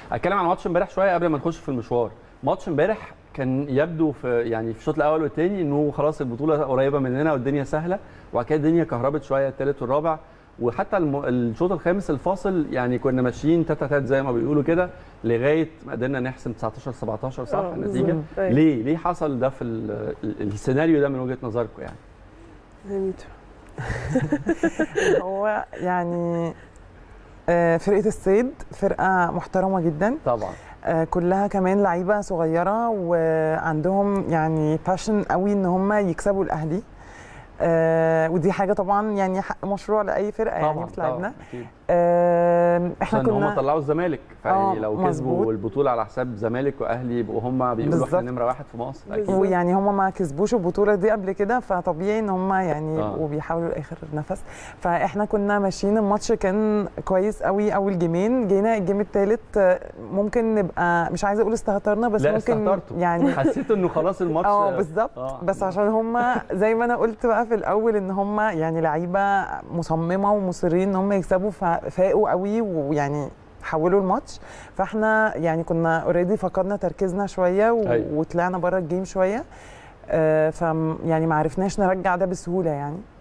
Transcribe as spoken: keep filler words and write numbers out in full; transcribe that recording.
اتكلم عن ماتش امبارح شويه قبل ما نخش في المشوار. ماتش امبارح كان يبدو في يعني في الشوط الاول والثاني انه خلاص البطوله قريبه مننا والدنيا سهله، وبعد كده الدنيا كهربت شويه الثالث والرابع، وحتى الم... الشوط الخامس الفاصل يعني كنا ماشيين تاتا تات زي ما بيقولوا كده لغايه ما قدرنا نحسم تسعتاشر سبعتاشر صح النتيجه. ليه ليه حصل ده في ال... السيناريو ده من وجهه نظركم يعني؟ هو يعني فرقه الصيد فرقه محترمه جدا طبعا، كلها كمان لعيبه صغيره وعندهم يعني باشن قوي ان هم يكسبوا الاهلي، آه ودي حاجه طبعا يعني حق مشروع لاي فرقه يعني بتلعبنا. آه احنا كنا هم طلعوا الزمالك، فلو كسبوا البطوله على حساب زمالك واهلي يبقوا هم بيقولوا احنا نمره واحد في مصر اكيد. ويعني هم ما كسبوش البطوله دي قبل كده، فطبيعي ان هم يعني يبقوا آه. بيحاولوا لاخر نفس. فاحنا كنا ماشيين، الماتش كان كويس قوي اول جيمين، جينا الجيم الثالث ممكن نبقى مش عايزه اقول استهترنا، بس لا ممكن استهترتوا. يعني حسيت انه خلاص الماتش اه بالظبط آه. بس عشان هم زي ما انا قلت بقى في الاول ان هم يعني لعيبه مصممه ومصرين ان هم يكسبوا، فاقوا قوي ويعني حولوا الماتش. فاحنا يعني كنا اوريدي فقدنا تركيزنا شويه و... أيوة. وطلعنا بره الجيم شويه، آه ف يعني ما عرفناش نرجع ده بسهوله يعني.